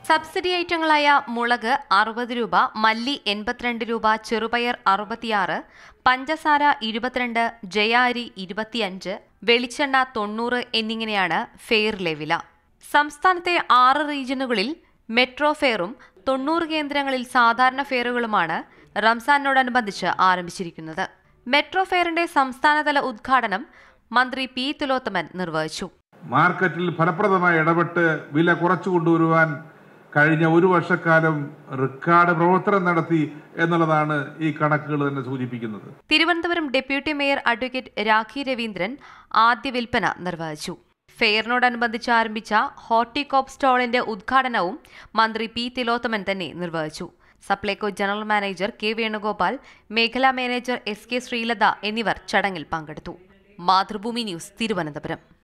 Subsidy ഐറ്റങ്ങളായ മുളക് 60 രൂപ, മല്ലി 82 രൂപ, ചെറുപയർ 66, പഞ്ചസാര 22, ജയാരി 25, വെളിച്ചെണ്ണ 90 എന്നിങ്ങനെയാണ് ഫെയറിലെ വില. സംസ്ഥാനത്തെ 6 റീജിയനുകളിൽ മെട്രോ ഫെയറും 90 കേന്ദ്രങ്ങളിൽ സാധാരണ ഫെയറുകളുമാണ് റംസാനോടനുബന്ധിച്ച് ആരംഭിച്ചിരിക്കുന്നത്. മെട്രോ ഫെയറിന്റെ സംസ്ഥാനതല ഉദ്ഘാടനം മന്ത്രി പി തിലോത്തമൻ നിർവഹിച്ചു. മാർക്കറ്റിൽ ഫലപ്രദമായി ഇടപെട്ട് വില കുറച്ചു കൊണ്ടുവരുവാൻ കഴിഞ്ഞ ഒരു വർഷക്കാലം റെക്കോർഡ് പ്രവർത്തനം നടത്തി എന്നുള്ളതാണ് ഈ കണക്കുകൾ തന്നെ സൂചിപ്പിക്കുന്നത്. Thiruvananthapuram deputy mayor advocate Rakhi Raveendran ആദ്യ വിൽപ്പന നിർവഹിച്ചു. ഫെയറിനോടനുബന്ധിച്ച് ആരംഭിച്ച ഹോർട്ടികോപ്പ് സ്റ്റോളിന്റെ ഉദ്ഘാടനവും മന്ത്രി പി തിലോത്തമൻ തന്നെ നിർവഹിച്ചു. Supplyco general manager K Venugopal, മേഖലാ മാനേജർ എസ് കെ ശ്രീലത എന്നിവർ ചടങ്ങിൽ പങ്കെടുത്തു. മാതൃഭൂമി ന്യൂസ്, തിരുവനന്തപുരം.